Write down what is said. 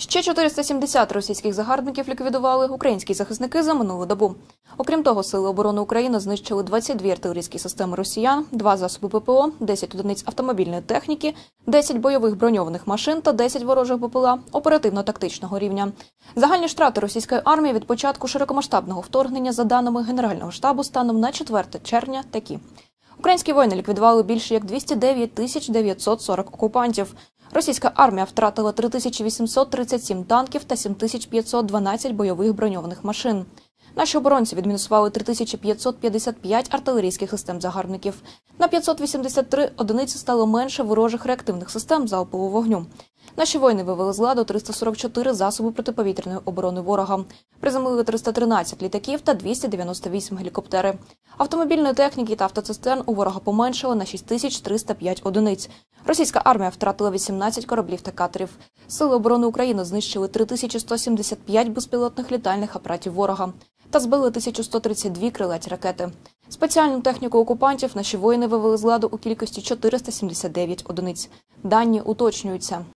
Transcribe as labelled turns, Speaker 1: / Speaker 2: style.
Speaker 1: Ще 470 російських загарбників ліквідували українські захисники за минулу добу. Окрім того, Сили оборони України знищили 22 артилерійські системи росіян, 2 засоби ППО, 10 одиниць автомобільної техніки, 10 бойових броньованих машин та 10 ворожих БПЛА оперативно-тактичного рівня. Загальні втрати російської армії від початку широкомасштабного вторгнення, за даними Генерального штабу, станом на 4 червня такі. Українські воїни ліквідували більше як 209 940 окупантів. Російська армія втратила 3837 танків та 7512 бойових броньованих машин. Наші оборонці відмінусували 3555 артилерійських систем загарбників. На 583 одиниці стало менше ворожих реактивних систем залпового вогню. Наші воїни вивели з ладу 344 засоби протиповітряної оборони ворога. Приземлили 313 літаків та 298 гелікоптери. Автомобільної техніки та автоцистерн у ворога поменшало на 6305 одиниць. Російська армія втратила 18 кораблів та катерів. Сили оборони України знищили 3175 безпілотних літальних апаратів ворога та збили 1132 крилаті ракети. Спеціальну техніку окупантів наші воїни вивели з ладу у кількості 479 одиниць. Дані уточнюються.